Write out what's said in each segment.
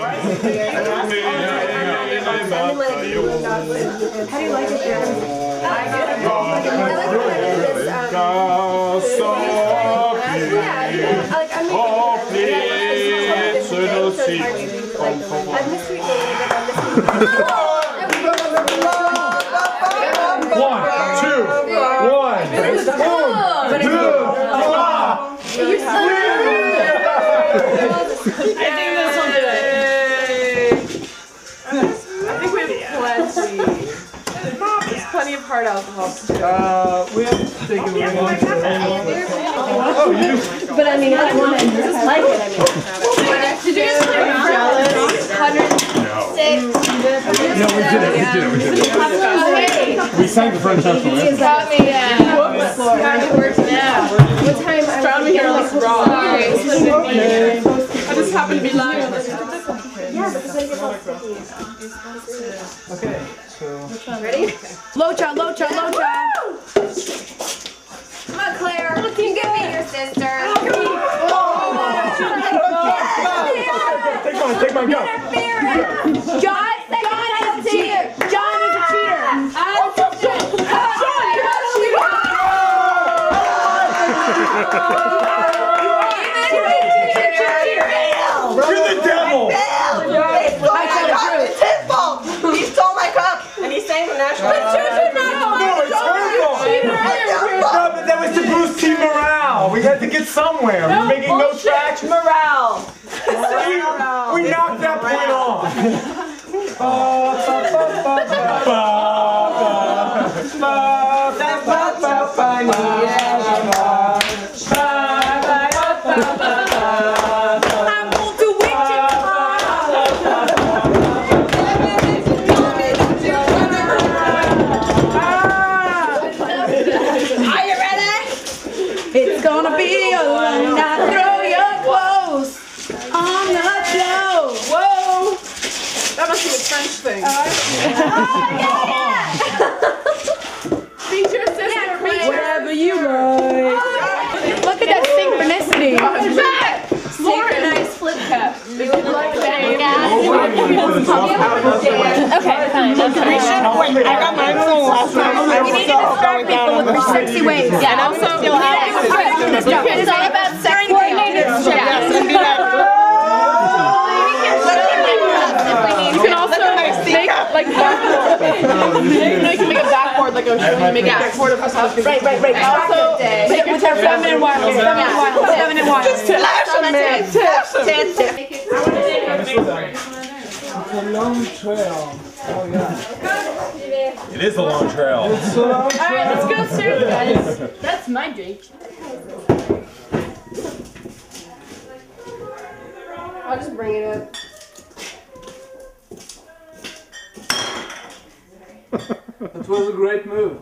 How do you like it there? I think we have plenty of hard alcohol. We have to take it away. Oh, you do? But I mean, I don't want to just like it. Did you just play jealous? 106. No, we did it. We sang the French national anthem. Got me, Got me worse now. What time? Found me here like raw. Sorry. I just happened to be lying on this. Yeah, but it's like Okay, so. ready? Locha. Come on, Claire. You can give me your sister. Take mine, go. John is a cheater. John is a cheater. You're the devil. It's his fault. He stole my cup and he sang the national anthem. No, it's her fault. No, but that was to boost team morale. We had to get somewhere. We're making no traction. Morale. We knocked that point off. It's gonna be a long night. Throw your clothes on the floor. Whoa! That must be a French thing. Beat your sister, whatever you like. Look at that synchronicity. Synchronized flip cup. Okay, fine. I got mine from last night. We need to distract people with your sexy ways. Yeah, and also it's all about sex coordinated stuff. You can also make like you can make a backboard like I was showing you. Make a backboard of us. Right. Also, make it with our feminine wireless. Feminine wireless. Just flash them, man. It's a long trail. Oh yeah. It is a long trail. It's a long trail. Alright, let's go surf, guys. That's my drink. I'll just bring it up. That was a great move.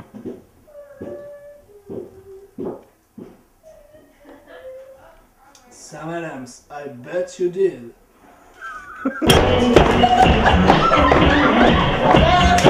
Sam Adams, I bet you did.